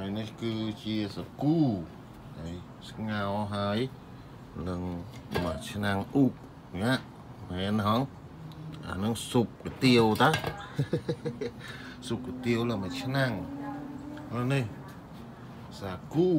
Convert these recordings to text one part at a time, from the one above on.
ហើយនេះគឺជាសាគូហើយស្ងោរហើយនឹងមកឆ្នាំងអ៊ូបណាមែនហងអានឹងស៊ុបគុយទាវតាស៊ុបគុយទាវលើមួយឆ្នាំងហើយនេះសាគូ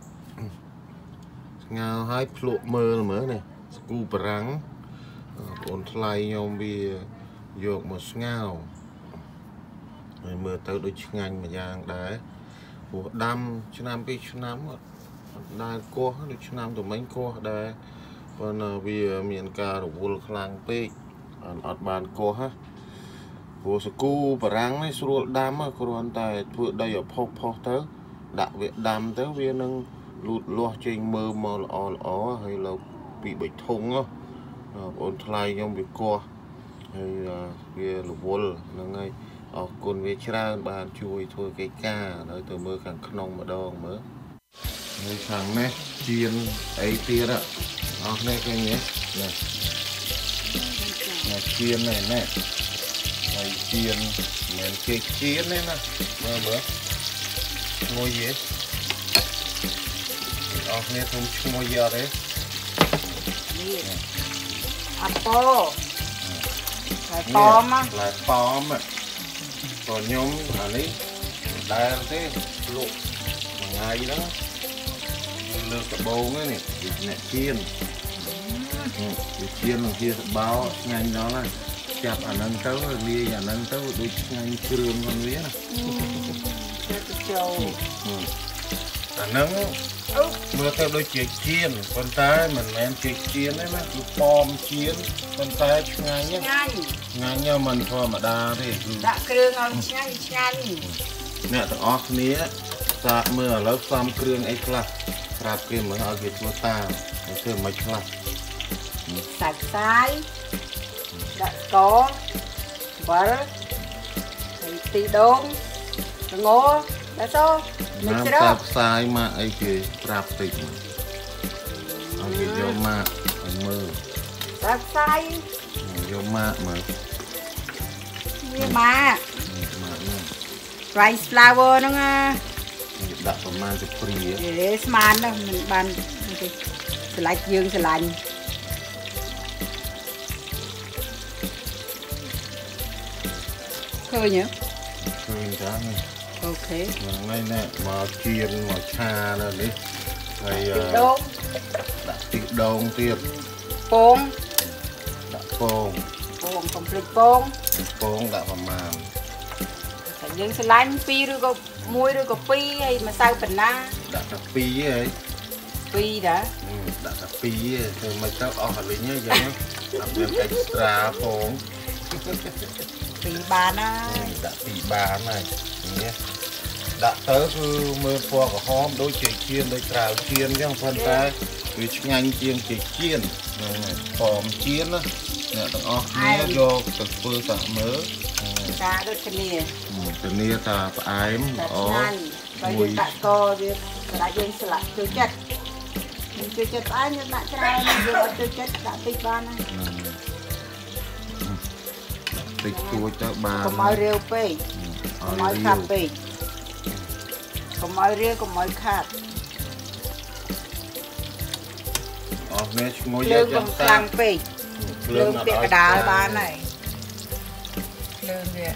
ស្ងោរហើយភ្លក់មើលមើលនេះសាគូបារាំងបងថ្លៃខ្ញុំវាយកមកស្ងោរហើយមើលទៅដូចឆ្ងាញ់មួយយ៉ាងដែរព្រោះដាំឆ្នាំ2ឆ្នាំអត់ដែលកោះដូចឆ្នាំទៅមិញកោះដែរប៉ុន្តែវាមានការរវល់ខ្លាំងពេកអត់បានកោះហ៎ព្រោះសាគូបារាំងនេះស្រួលដាំគ្រាន់តែធ្វើដីឲ្យផុសទៅដាក់វាដាំទៅវានឹងលូតលាស់ចេញមើលមកល្អហើយលោកពី3ធុងបងថ្លៃខ្ញុំវាកោះហើយវារវល់ហ្នឹងហើយអរគុណវាច្រើនបានជួយធ្វើកិច្ចការហើយទៅមើលខាងក្នុងម្ដងមើលនៅខាងនេះជៀនអីទៀតអស់នេះឃើញទេនេះជៀននេះហើយជៀនមិនគេជៀនទេណាមើលឈ្មោះយេអស់នេះខ្ញុំឈ្មោះយអត់ទេនេះអត់ពោហើយប៉មផ្លែប៉មក៏ខ្ញុំអានេះដែលទេលក់មួយថ្ងៃហ្នឹងលើកដបងនេះអ្នកជៀនវាជៀននឹងជាសបោឆ្ងាញ់ដល់ហើយចាប់អាហ្នឹងទៅលាយអាហ្នឹងទៅដូចឆ្ងាញ់គ្រឿងของវាណាចូលអាហ្នឹងមើលទៅដូចជាជៀនប៉ុន្តែមិនមែនជាជៀនទេណាគឺប៉មជៀនប៉ុន្តែឆ្ងាញ់មិនធម្មតាទេដាក់គ្រឿងឲ្យឆ្ងាញ់អ្នកទាំងអស់គ្នាសាកមើលឥឡូវផ្សំគ្រឿងអីខ្លះប្រាប់គេមើលឲ្យគេធ្វើតាមធ្វើមិនខ្លះសាច់សាយដាក់ស្ករបិលហើយទីដូងល្ងដាក់ចូលមិនជ្រោកផ្សាយមកអីគេប្រាប់តិចឲ្យគេយកមកឲ្យមើលសាច់សាយយកមកមើលវាមក rice flour ហ្នឹងដាក់ប្រមាណទៅព្រាស្មានហ្នឹងមិនបានស្រឡាច់យើងស្រឡាញ់ឃើញចានេះអូខេថ្ងៃនេះមកជៀនមកឆានៅនេះហើយដូងដាក់ទីដូងទៀតពងដាក់ពងកុំភ្លេចពងដាក់ប្រមាណតែយើងឆ្លាញ់2ឬក៏1ឬក៏2ហើយម្សៅប៉ុណ្ណាដាក់តែ2ហើយ 2ដែរដាក់តែ2ធ្វើមិនទៅអស់កលិញហ្នឹងយ៉ាងអត់មានអេកស្ត្រាពង 2បានហើយដាក់2បានហើយនេះដាក់ទៅគឺមើលពណ៌ក្រហមដូចជាជៀនដូចត្រាវជៀនអញ្ចឹងប៉ុន្តែវាឆ្ងាញ់ជាងជាជៀនហ្នឹងហើយប៉មជៀនណាអ្នកទាំងអស់គ្នាយកទៅធ្វើសាក់មើលការដូចគ្នាតាផ្អែមល្អមួយដាក់កវាសម្រាប់យើងស្លាក់ចូលចិត្តផ្អែមយើងដាក់ច្រើនយើងអត់ចូលចិត្តដាក់តិចបានណាតិចទួចទៅបានកុំឲ្យរាវពេកកុំឲ្យខាត់ពេកកុំឲ្យរាវកុំឲ្យខាត់អស់នេះឈ្មោះយកយ៉ាងខ្លាំងពេកលើងពាក់កដាលបានហើយលើងវា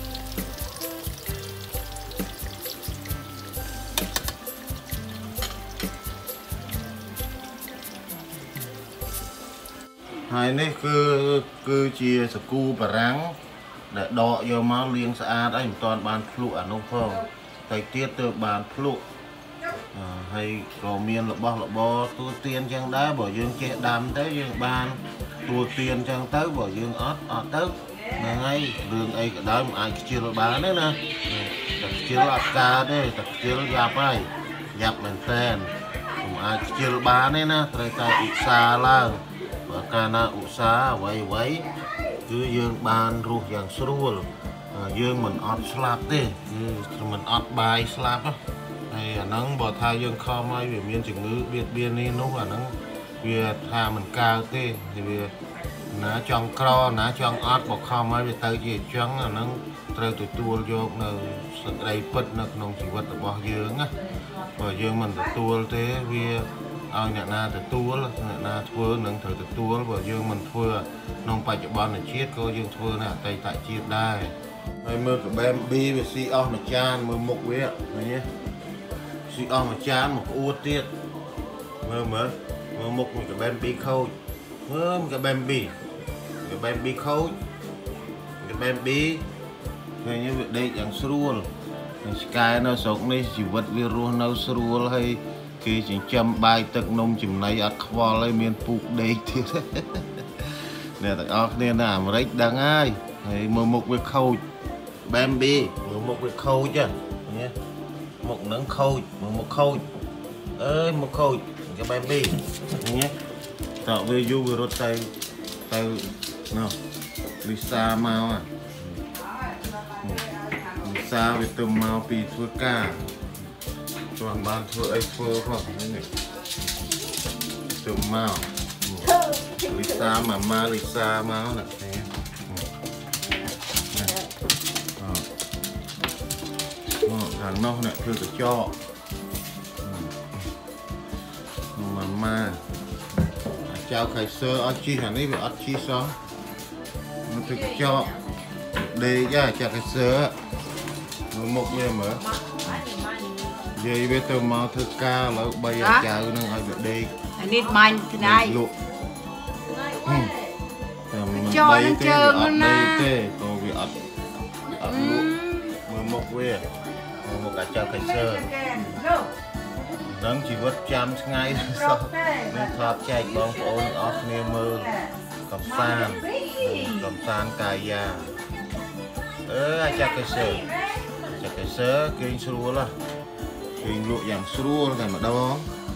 ហើយនេះគឺជាសាគូបារាំងដែលដកយកមកលាងស្អាតហើយមិនទាន់បានភ្លក់អានោះផងតែទៀតទៅបានភ្លក់ហើយក៏មានរបស់របរទួទានចឹងដែរបើយើងចេះដាំទៅយើងបានទួទានចឹងទៅបើយើងអត់ទៅហ្នឹងហើយរឿងអីក៏ដោយមិនអាចខ្ជិលបានទេណាតែខ្ជិលអត់កើតទេតែខ្ជិលយ៉ាប់ហើយយ៉ាប់មែនតើមិនអាចខ្ជិលបានទេណាត្រូវតែឧស្សាហ៍ឡើងបើកាលណាឧស្សាហ៍អ្វីគឺយើងបានរស់យ៉ាងស្រួលយើងមិនអត់ស្លាប់ទេគឺមិនអត់បាយស្លាប់ហើយអាហ្នឹងបើថាយើងខំហើយវាមានជំងឺបៀតបៀននេះនោះអាហ្នឹងវាថាមិនកើតទេវាណាចង់ក្រណាចង់អត់បើខំហើយវាទៅជាអញ្ចឹងអាហ្នឹងត្រូវទទួលយកនៅសេចក្តីពិតនៅក្នុងជីវិតរបស់យើងណាបើយើងមិនទទួលទេវាឲ្យអ្នកណាទទួលអ្នកណាធ្វើនឹងត្រូវទទួលបើយើងមិនធ្វើក្នុងបច្ចុប្បន្នជាតិក៏យើងធ្វើនៅអតីតជាតិដែរហើយមើលកបែមប៊ីវាស៊ីអស់មួយចានមើលមុខវាឃើញទេស៊ីអស់មួយចានមកក្អួតទៀតមើលមុខមួយកបែមប៊ីខូចមើលមួយកបែមប៊ីខូចកបែមប៊ីឃើញវាដេកយ៉ាងស្រួលឆ្កែនៅស្រុកនេះជីវិតវារស់នៅស្រួលហើយគេចិញ្ចឹមបាយទឹកនំចំណីអត់ខ្វល់ហើយមានពូកដេកទៀតអ្នកទាំងអស់គ្នានៅអាមេរិកដឹងហើយមើលមុខវាខូចបែមប៊ីមើលមុខវាខូចហ្នឹងមុខហ្នឹងខូចមើលមុខខូចអើយមុខខូចកបែមប៊ីហ្នឹងតើវាយូរវារត់ទៅណោះលីសាមកលីសាវាទៅមកពីធ្វើការចង់បានធ្វើអីធ្វើផងនេះទៅមកលីសាម៉ាលីសាមកណាខាងនោះនេះធ្វើកញ្ចក់ម៉ាចៅខៃសើអត់ជីអានេះវាអត់ជីសោះมันធ្វើកញ្ចក់ដេកចាក់ខៃសើមុខវាមើលនិយាយវាទៅមកធ្វើការឥឡូវ3អាចៅនឹងឲ្យវាដេកអានេះបាញ់ស្ដាយលក់តែមិនបីទេអត់ដេកទេក៏វាអត់លក់មើលមុខវាមុខអាចចៅខៃសើដឹងជីវិតចាំថ្ងៃសោះនេះថតចែកបងប្អូនអស់គ្នាមើលកំសាន្តកាយាអាចកេសើគេងស្រួលគេងលក់យ៉ាងស្រួលតែម្ដង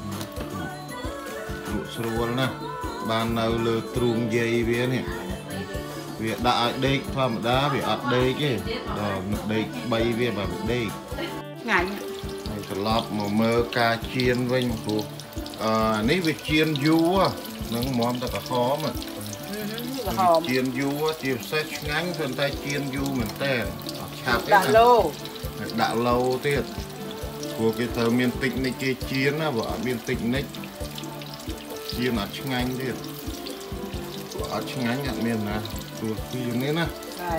លក់ស្រួលណាស់បាននៅលើទ្រូងយាយវានេះវាដាក់ឲ្យដេកធម្មតាវាអត់ដេកទេដល់ដេក3វាបើដេកថ្ងៃហើយត្រឡប់មកមើលការជៀនវិញព្រោះនេះវាជៀនយូរនឹងមមតែក្រហមជៀនយូរជាពិសេសឆ្ងាញ់ព្រោះតែជៀនយូរមែនតើអត់ឆាប់ទេដាក់ឡូទៀតព្រោះគេត្រូវមានតិចនិចគេជៀនណាបើអត់មានតិចនិចជៀនអត់ឆ្ងាញ់ទៀតអត់ឆ្ងាញ់អត់មានណាព្រោះពីនេះណា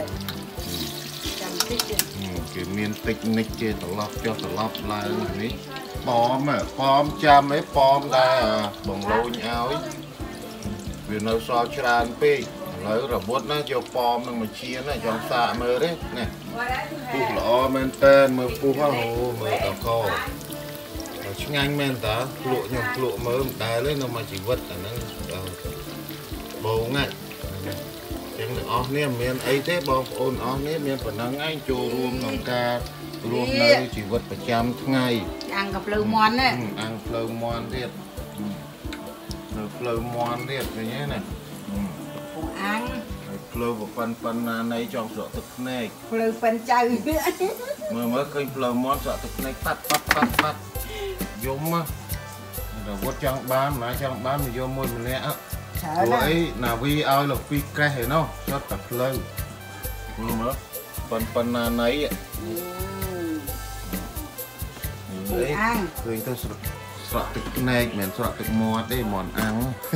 គេមានតិចនិចគេត្រឡប់ចុះត្រឡប់ឡើងនេះប៉មចាំឯប៉មដែរបងលូនឲ្យវានៅសល់ច្រើនពេកឥឡូវរវត្តណាយកប៉មនឹងមកជៀនណាចង់សាកមើលទេនេះពុះល្អមែនតើមើលពុះមើលតកឆ្ងាញ់មែនតើភ្លក់ខ្ញុំភ្លក់មើលមិនដែលទេនៅមួយជីវិតអាហ្នឹងបងណាចឹងទាំងអស់នេះមានអីទេបងប្អូនអស់នេះមានប៉ុណ្ណឹងឯងចូលរួមក្នុងការរស់នៅជីវិតប្រចាំថ្ងៃអាំងកភ្លៅមន់ណាអាំងភ្លៅមន់ទៀតនៅភ្លៅមន់ទៀតឃើញទេណាពងអាំងហើយភ្លៅប៉ុណ្ណាណៃចង់ស្រក់ទឹកភ្នែកភ្លៅប៉ិនចៅមើលឃើញភ្លៅមន់ស្រក់ទឹកភ្នែកប៉ាត់យំរវត្តចង់បានមកយកមួយម្នាក់ព្រោះអីណាវីឲ្យលោកពីកេះឯណោះចុះតែភ្លៅមើលប៉ុណ្ណាណៃអាំងឃើញទៅស្រក់ទឹកភ្នែកមិនស្រក់ទឹកមាត់ទេមន់អាំង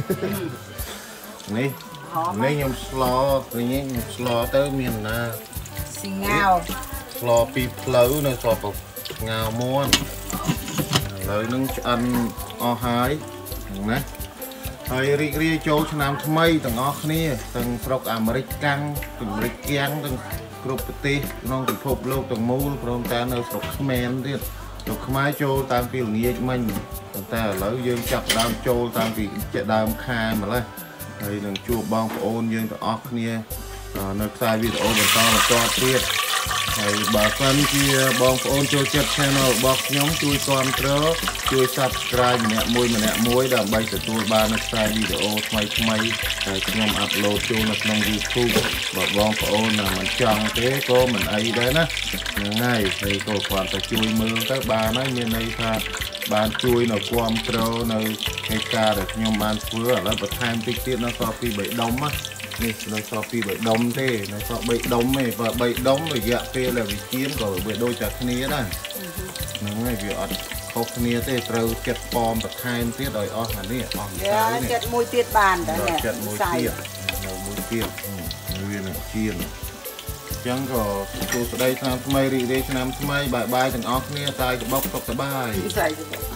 នេះខ្ញុំស្លឃើញខ្ញុំស្លទៅមានណាស៊ីងាវស្លពីផ្លូវនៅស្លងៅមាន់ឥឡូវនឹងឆ្អិនអស់ហើយណាហើយរីករាយចូលឆ្នាំថ្មីទាំងអស់គ្នាទាំងស្រុកអាមេរិកកាំងអាមេរិកគៀងទាំងគ្រប់ប្រទេសក្នុងពិភពលោកទាំងមូលព្រមទាំងនៅស្រុកខ្មែរទៀតលោកខ្មែរចូលតាំងពីល្ងាចមិញតែឥឡូវយើងចាប់ដើមចូលតាំងពីដើមខែម្លេះហើយនឹងជួបបងប្អូនយើងទាំងអស់គ្នានៅខ្សែវីដេអូបន្តទៀតហើយបើសិនជាបងប្អូនចូលចិត្ត channel របស់ខ្ញុំជួយគាំទ្រជួយ subscribe ម្នាក់មួយដើម្បីទទួលបានខ្សែវីដេអូថ្មីដែលខ្ញុំអាប់ឡូតចូលនៅក្នុង YouTube បើបងប្អូនមិនចង់ទេក៏មិនអីដែរណាហ្នឹងហើយហើយក៏គ្រាន់តែជួយមើលទៅបានហើយមានន័យថាបានជួយនៅគាំទ្រនៅកិច្ចការដែលខ្ញុំបានធ្វើឥឡូវបន្ថែមតិចទៀតនៅសល់ពី3ដុំណាนี่เราชอบปีใบดมเท่เราชอบใบดมไหมvàใบดมใบยะเปรี้ยวแล้ววิชิมก็ใบโดยจากนี้ได้นั่งไงวิอัดเขานี้เท่เราเจ็ดปอมแบบไทม์เท่โดยอ๋อหันนี่อ๋อเจ็ดมวยเตียดบานแต่เราเนี่ยเจ็ดมวยเตี้ยเรามวยเตี้ยเวียนเชียนจังก็ตัวสดายน้ำทำไมรีเดชน้ำทำไมบายบายถึงออกเนี่ยตายกับบกตกสบายใส่